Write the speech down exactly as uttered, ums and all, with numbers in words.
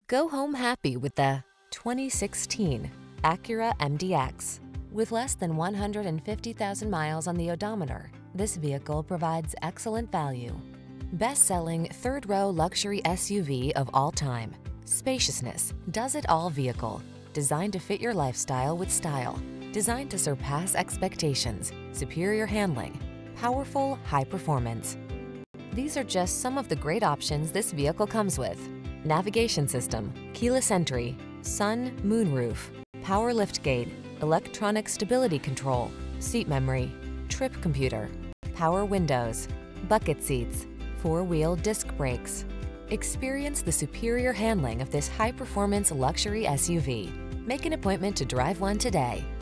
Go home happy with the twenty sixteen Acura M D X. With less than one hundred fifty thousand miles on the odometer, this vehicle provides excellent value. Best-selling third-row luxury S U V of all time. Spaciousness, does-it-all vehicle. Designed to fit your lifestyle with style. Designed to surpass expectations. Superior handling. Powerful, high performance. These are just some of the great options this vehicle comes with: navigation system, keyless entry, sun, moonroof, power liftgate, electronic stability control, seat memory, trip computer, power windows, bucket seats, four-wheel disc brakes. Experience the superior handling of this high-performance luxury S U V. Make an appointment to drive one today.